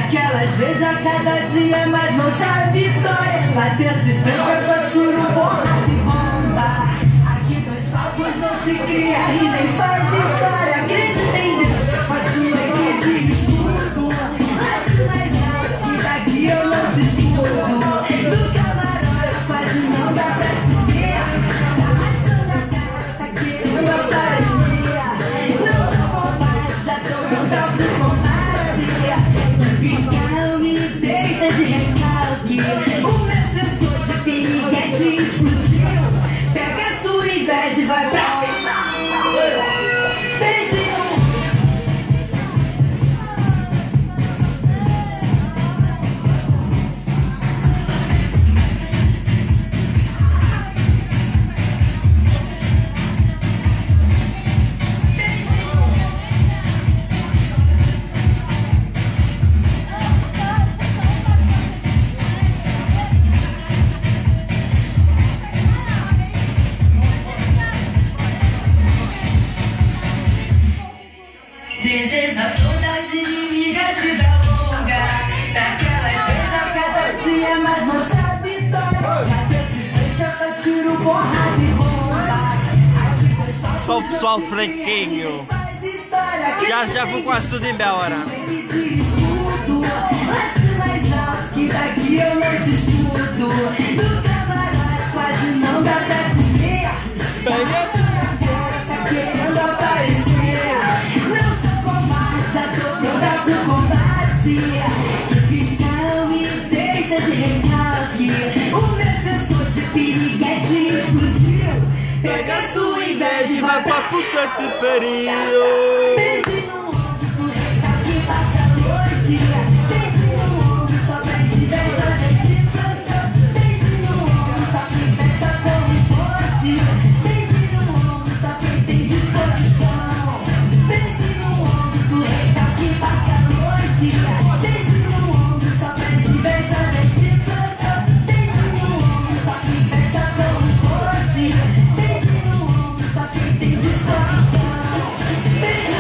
Daquelas vezes a cada dia mais nossa vitória. Bater de frente eu só tiro porrada e bomba. Aqui dois palcos não se cria e nem faz história. Acredita em Deus, faço ele de escudo. Late mais alto e daqui eu não disputo. Do camarote quase não dá pra te ver. Tá achando a cara, tá querendo aparecer. Não sou covarde, já tô pronta pro combate. Não me deixa de recalque. O meu sensor de piriguete explodiu. Pega a sua inveja e vai pra deseja todas as inimigas vida longa. Daquelas vezes a cada dia mais nossa vitória. Bater de frente eu só tiro porrada e bomba. Só o pessoal franquinho. Já vou quase tudo embora. Late mais alto que daqui eu não disputo. Do camarote quase não dá pra te ver. Beleza? Tá querendo aparecer. Já tô pronta pro combate. Não me deixa de recalque. O meu sensor de piriguete explodiu. Pega a sua inveja e vai pra puta que pariu. Beijo no ombro pro recalque passa a noite. Beijo no ombro só pra inveja de plantão. Beijo no ombro só quem fecha com um pote. Beijo no ombro só quem tem disposição. Beijo no ombro pro recalque passa a noite. Beijo no ombro só pra inveja de plantão. Beijo no ombro só quem fecha com um pote. Beijo no ombro só quem tem disposição. Beijo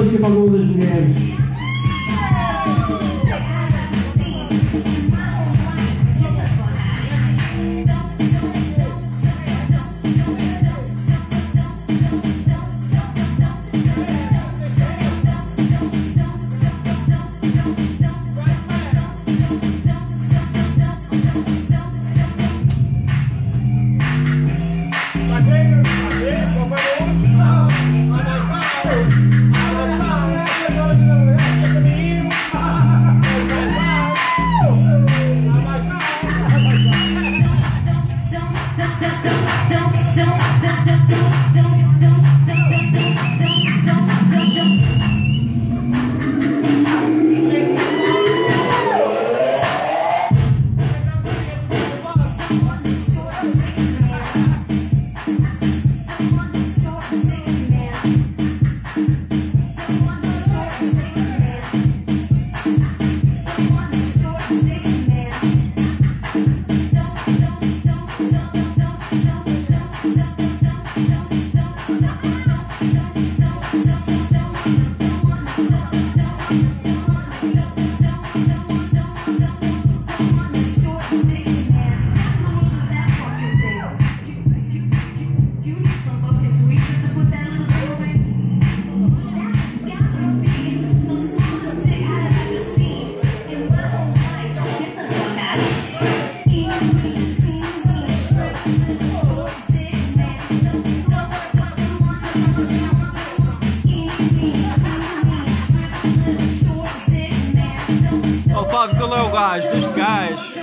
música para alguma das mulheres. Ó, Fábio, qual é o gajo? Dos gajos.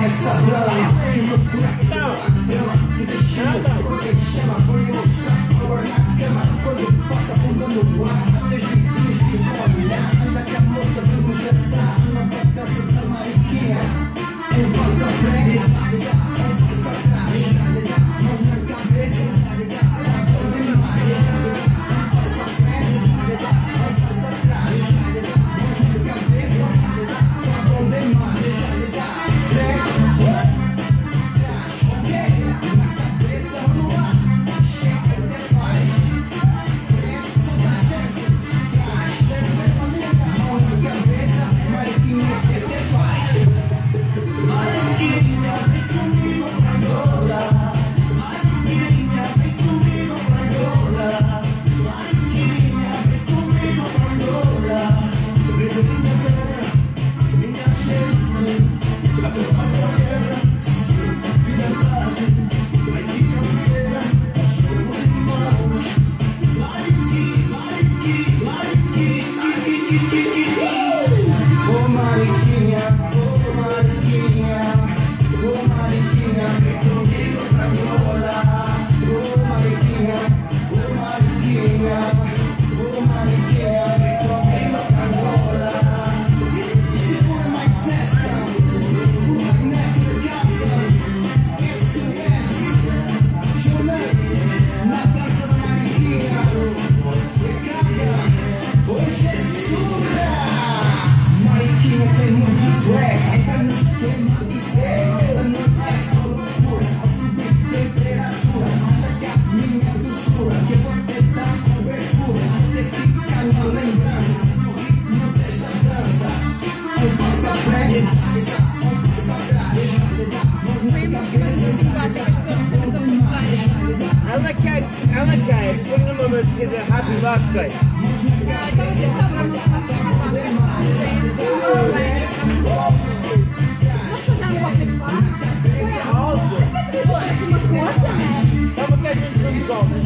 essa dama que procura que deixando porque chama, vou mostrar amor na cama quando passa a bunda no ar. Teus vizinhos que vão olhar, anda que a moça vamos dançar na casa da mariquinha. Um passo à frente, um passo atrás, mãos na cabeça, bom demais. Um passo à frente, um passo atrás, mãos na cabeça, bom demais. Ela quer, põe uma música de Happy Birthday. Estava que a gente não come.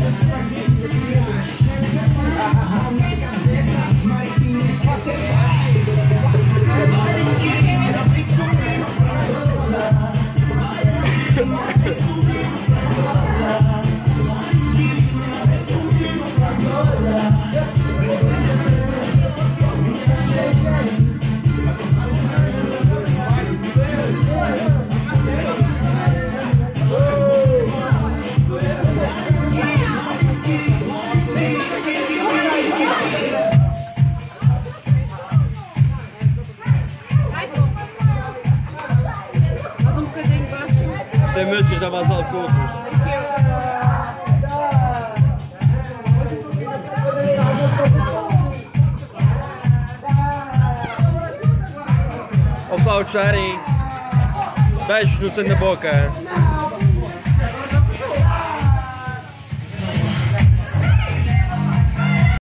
Sem músicas da Basal Cultos. Ó, Paulo, gostarem. Beijos no centro da boca.